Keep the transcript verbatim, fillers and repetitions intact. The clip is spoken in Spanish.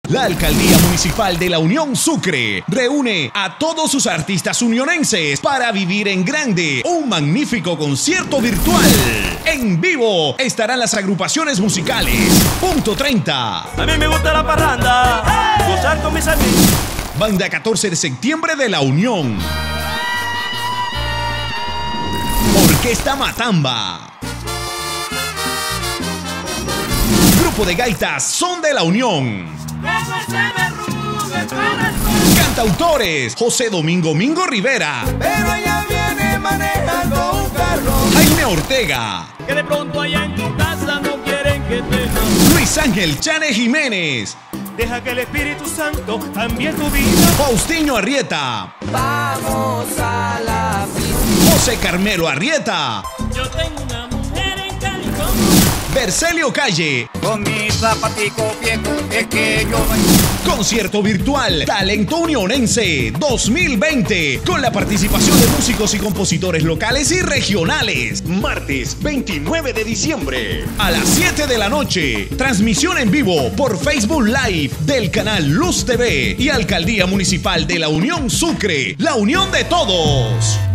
La Alcaldía Municipal de la Unión Sucre reúne a todos sus artistas unionenses para vivir en grande un magnífico concierto virtual. En vivo estarán las agrupaciones musicales Punto treinta. A mí me gusta la parranda, ¡hey! Gozar con mis amigos. Banda catorce de septiembre de la Unión. Orquesta Matamba. Grupo de gaitas Son de la Unión. Cantautores José Domingo Mingo Rivera. Pero ella viene manejando un carro. Jaime Ortega. Que de pronto allá en tu casa no quieren que te... Luis Ángel Chane Jiménez. Deja que el Espíritu Santo cambie tu vida. Faustinho Arrieta. Vamos a la fiesta. José Carmelo Arrieta. Yo tengo una mujer en California. Bercelio Calle. Con mi zapatico viejo es que yo bailo. Concierto virtual Talento Unionense dos mil veinte con la participación de músicos y compositores locales y regionales. Martes veintinueve de diciembre a las siete de la noche. Transmisión en vivo por Facebook Live del canal Luz T V y Alcaldía Municipal de la Unión Sucre. La unión de todos.